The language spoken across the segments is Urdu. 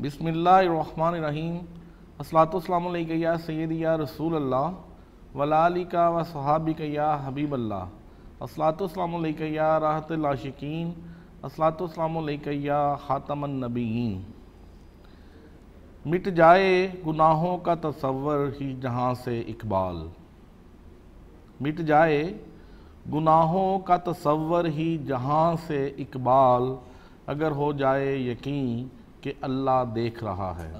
بسم اللہ الرحمن الرحیم۔ الصلاۃ والسلام علیکہ یا سیدی یا رسول اللہ وعلی آلک و صحابک یا حبیب اللہ۔ الصلاۃ والسلام علیکہ یا راحت العاشقین۔ الصلاۃ والسلام علیکہ یا خاتم النبیین۔ مٹ جائے گناہوں کا تصور ہی جہاں سے اقبال، مٹ جائے گناہوں کا تصور ہی جہاں سے اقبال، اگر ہو جائے یقین کہ اللہ دیکھ رہا ہے۔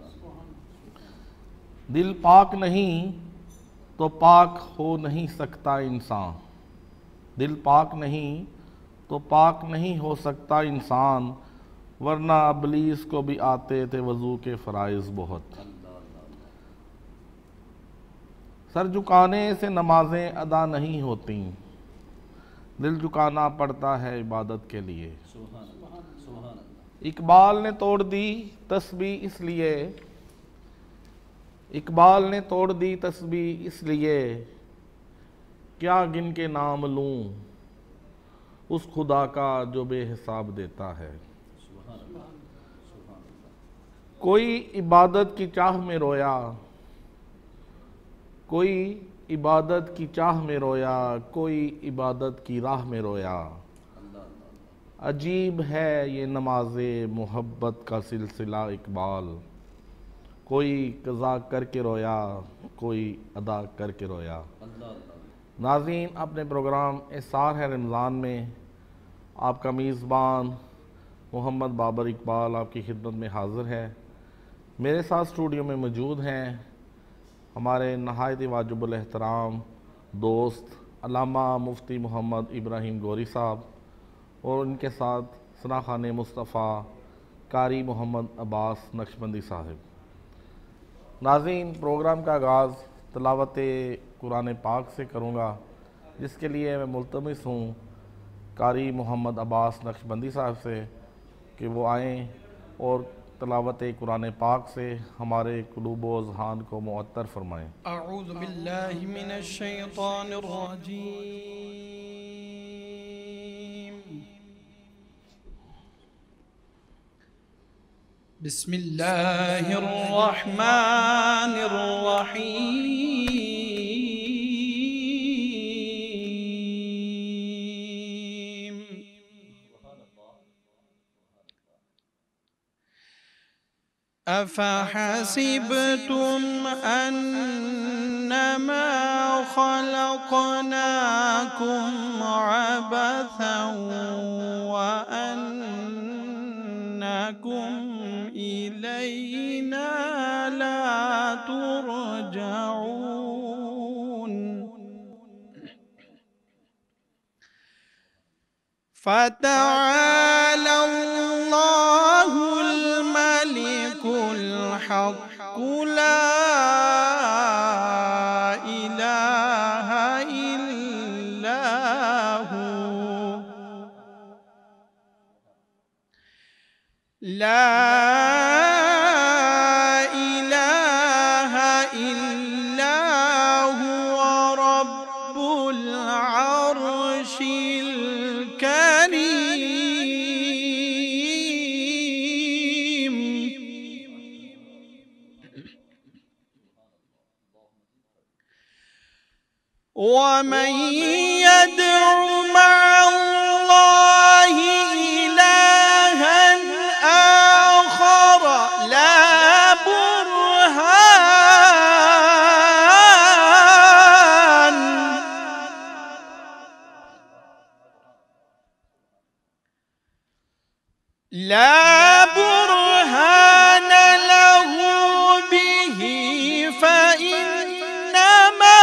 دل پاک نہیں تو پاک ہو نہیں سکتا انسان، دل پاک نہیں تو پاک نہیں ہو سکتا انسان، ورنہ ابلیس کو بھی آتے تھے وضو کے فرائض بہت۔ سر جھکانے سے نمازیں ادا نہیں ہوتیں، دل جھکانا پڑتا ہے عبادت کے لیے۔ اقبال نے توڑ دی تسبیح اس لیے، اقبال نے توڑ دی تسبیح اس لیے، کیا گن کے نام لوں اس خدا کا جو بے حساب دیتا ہے۔ کوئی عبادت کی چاہ میں رویا، کوئی عبادت کی چاہ میں رویا، کوئی عبادت کی راہ میں رویا، عجیب ہے یہ نماز محبت کا سلسلہ اقبال، کوئی قضا کر کے رویا کوئی ادا کر کے رویا۔ ناظرین، اپنے پروگرام احسار ہے رمضان میں آپ کا میزبان محمد بابر اقبال آپ کی خدمت میں حاضر ہے۔ میرے ساتھ اسٹوڈیو میں موجود ہیں ہمارے نہایت واجب الاحترام دوست علامہ مفتی محمد ابراہیم گوری صاحب، اور ان کے ساتھ ثنا خان مصطفیٰ قاری محمد عباس نقشبندی صاحب۔ ناظرین، پروگرام کا آغاز تلاوت قرآن پاک سے کروں گا، جس کے لیے میں ملتمس ہوں قاری محمد عباس نقشبندی صاحب سے کہ وہ آئیں اور تلاوت قرآن پاک سے ہمارے قلوب و اذہان کو معطر فرمائیں۔ اعوذ باللہ من الشیطان الرجیم، بسم اللہ الرحمن الرحیم۔ افحسبتم انما خلقناكم عبثا وانكم الینا لا ترجعون، فتعالى الله الملك الحق لا إله إلا هو، لا إله إلا هو رب العرش الكريم، ومن يدع مع الله إلها آخر لا برهان له به، فإنما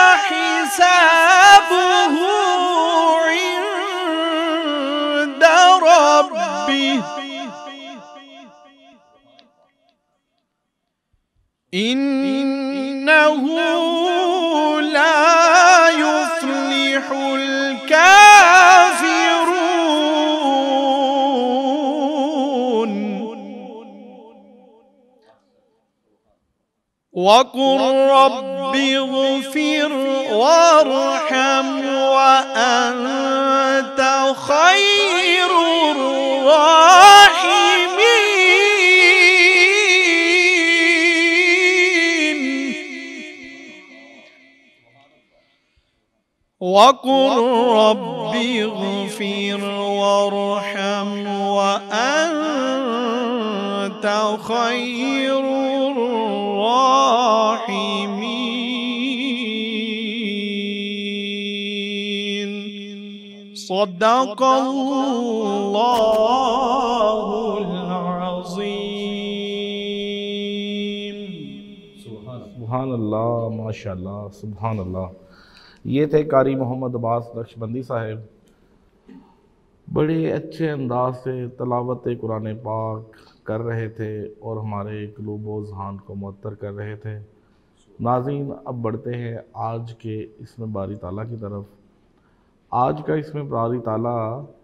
حسابه عند ربه، إنه لا يفلح الكافرون، وقل رب اغفر وارحم وأنت خير الراحمين۔ وقل رب اغفر وارحم وأنت خير الراحمين صدق الله العظيم. سبحان اللہ، ماشاء اللہ، سبحان اللہ. یہ تھے قاری محمد عباس نقشبندی صاحب. بڑے اچھے انداز سے تلاوت قرآن پاک کر رہے تھے اور ہمارے قلوب و اذہان کو معطر کر رہے تھے. ناظرین، اب بڑھتے ہیں آج کے اسم باری تعالیٰ کی طرف. آج کا اسم باری تعالیٰ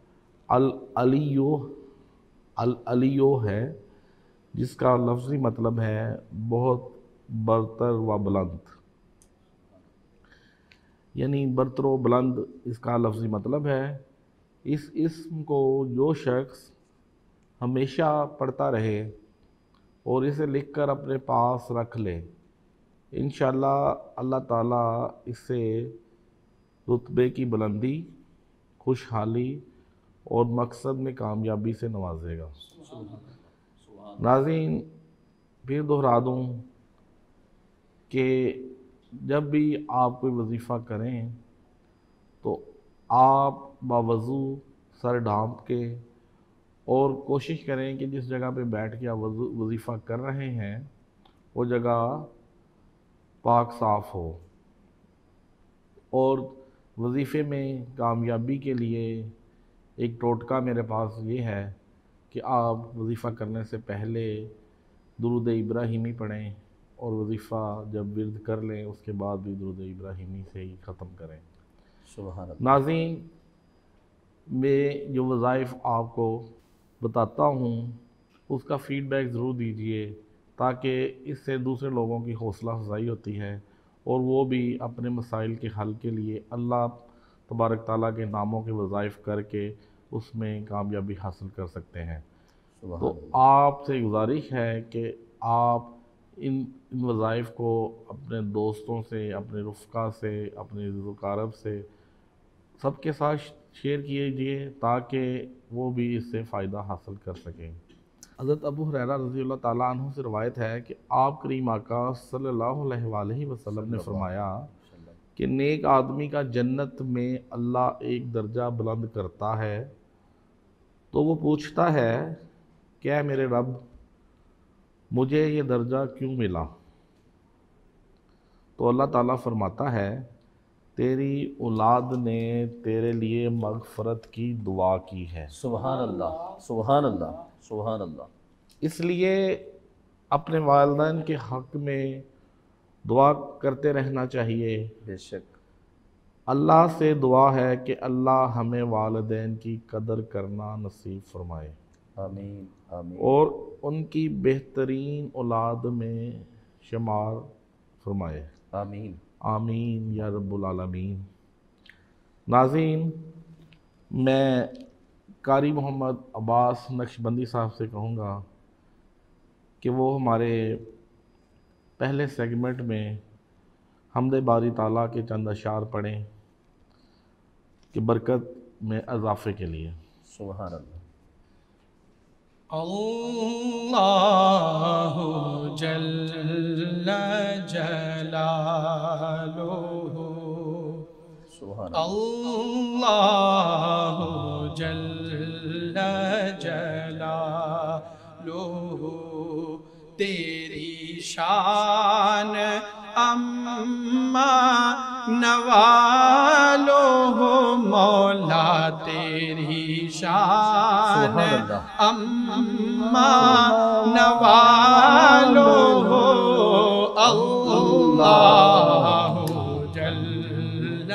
العلیو ہے، جس کا لفظی مطلب ہے بہت برتر و بلند. یعنی برتر و بلند اس کا لفظی مطلب ہے. اس اسم کو جو شخص ہمیشہ پڑھتا رہے اور اسے لکھ کر اپنے پاس رکھ لے، انشاءاللہ اللہ تعالیٰ اس سے رتبے کی بلندی، خوشحالی اور مقصد میں کامیابی سے نوازے گا. ناظرین، پھر دہرا دوں کہ جب بھی آپ کوئی وظیفہ کریں تو آپ باوضو سر ڈھانپ کے اور کوشش کریں کہ جس جگہ پہ بیٹھ کے آپ وظیفہ کر رہے ہیں وہ جگہ پاک صاف ہو. اور وظیفے میں کامیابی کے لیے ایک ٹوٹکا میرے پاس یہ ہے کہ آپ وظیفہ کرنے سے پہلے درود ابراہیمی پڑھیں اور وظیفہ جب ورد کر لیں اس کے بعد بھی درود ابراہیمی سے ہی ختم کریں. سبحان اللہ. ناظرین، میں جو وظائف آپ کو بتاتا ہوں اس کا فیڈ بیک ضرور دیجئے، تاکہ اس سے دوسرے لوگوں کی حوصلہ افزائی ہوتی ہے اور وہ بھی اپنے مسائل کے حل کے لیے اللہ تبارک تعالیٰ کے ناموں کے وظائف کر کے اس میں کامیابی حاصل کر سکتے ہیں. تو آپ سے گزارش ہے کہ آپ ان وظائف کو اپنے دوستوں سے، اپنے رفقا سے، اپنے عزیز و اقارب سے سب کے ساتھ شیئر کیجئے تاکہ وہ بھی اس سے فائدہ حاصل کر سکیں. حضرت ابو ہریرہ رضی اللہ تعالیٰ عنہ سے روایت ہے کہ آپ کریم آقا صلی اللہ علیہ وآلہ وسلم نے فرمایا کہ نیک آدمی کا جنت میں اللہ ایک درجہ بلند کرتا ہے تو وہ پوچھتا ہے کہ اے میرے رب، مجھے یہ درجہ کیوں ملا؟ تو اللہ تعالیٰ فرماتا ہے تیری اولاد نے تیرے لیے مغفرت کی دعا کی ہے. سبحان اللہ، سبحان اللہ، سبحان اللہ. اس لیے اپنے والدین کے حق میں دعا کرتے رہنا چاہیے. بے شک. اللہ سے دعا ہے کہ اللہ ہمیں والدین کی قدر کرنا نصیب فرمائے. آمین آمین. اور ان کی بہترین اولاد میں شمار فرمائے. آمین آمین یا رب العالمین. ناظرین، میں قاری محمد عباس نقشبندی صاحب سے کہوں گا کہ وہ ہمارے پہلے سیگمنٹ میں حمد باری تعالیٰ کے چند اشعار پڑھیں کہ برکت میں اضافے کے لیے. سبحان اللہ. اللہ جل جلالہ، سبحان اللہ جل جلالہ، تیری شان اما نوالو مولا، تیری شان اما نوالو، اللہ جل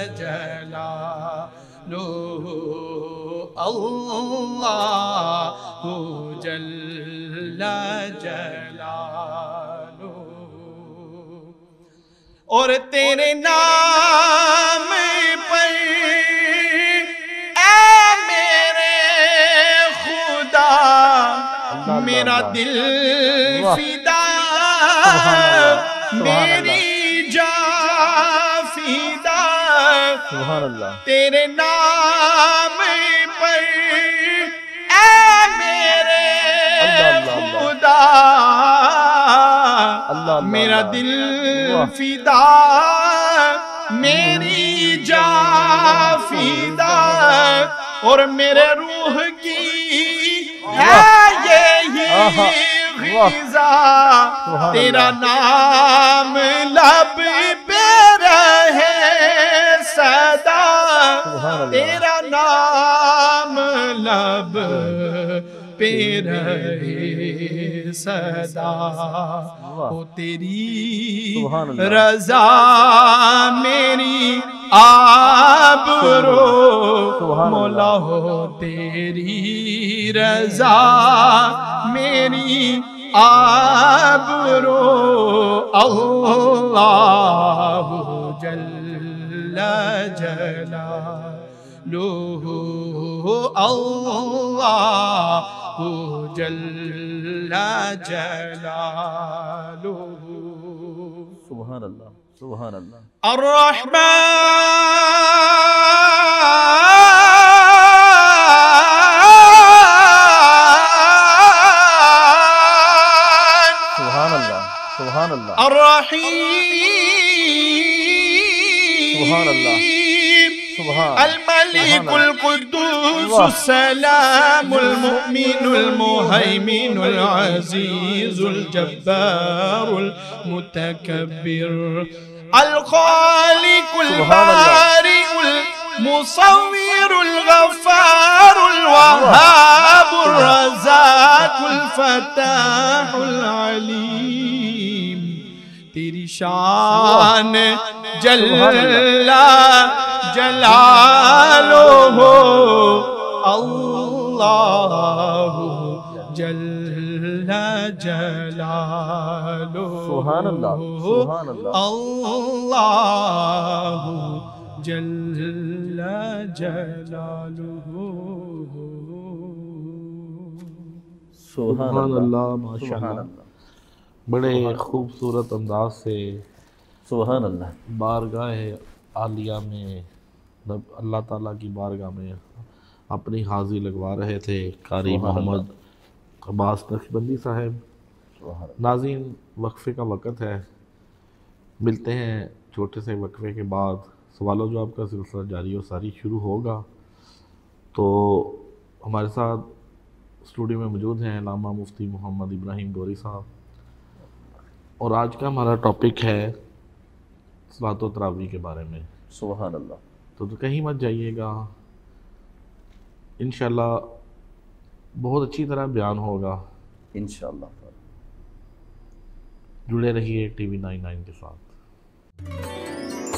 جلالہ، اللہ جل جلالہ. اور تیرے نام پر اے میرے خدا میرا دل فدا، میری جان فدا، سبحان اللہ تیرے نام پر اے میرے خدا میرا دل فدا میری جان فدا اور میرے روح کی ہے یہی غذا تیرا نام لب پہ رہے صدا تیرا نام لب پہ رہے صدا وہ تیری رضا میری آبرو مولا ہو تیری رضا میری آبرو اللہ جل جلالہ اللہ جل جلالہ سبحان اللہ سبحان اللہ سبحان اللہ الرحیم سبحان اللہ الملك القدوس السلام المؤمن المهيمن العزيز الجبار المتكبر الخالق البارئ المصور الغفار الوهاب الرزاق الفتاح العليم تیری شان جل جلالہ اللہ جل جلالہ سبحان اللہ سبحان اللہ اللہ جل جلالہ سبحان اللہ ماشاء اللہ بڑے خوبصورت انداز سے سبحان اللہ بارگاہ عالیہ میں اللہ تعالیٰ کی بارگاہ میں اپنی حاضری لگوا رہے تھے قاری محمد عباس نقشبندی صاحب۔ ناظرین وقفے کا وقت ہے، ملتے ہیں چھوٹے سے وقفے کے بعد، سوال و جواب کا سلسلہ جاری و ساری شروع ہوگا۔ تو ہمارے ساتھ اسٹوڈیو میں موجود ہیں علامہ مفتی محمد ابراہیم گوری صاحب، اور آج کا ہمارا ٹاپک ہے صلاۃ و تراویح کے بارے میں۔ سبحان اللہ۔ تو کہیں مت جائیے گا، انشاءاللہ بہت اچھی طرح بیان ہوگا، انشاءاللہ۔ جڑے رہیے ٹی وی 99 کے ساتھ۔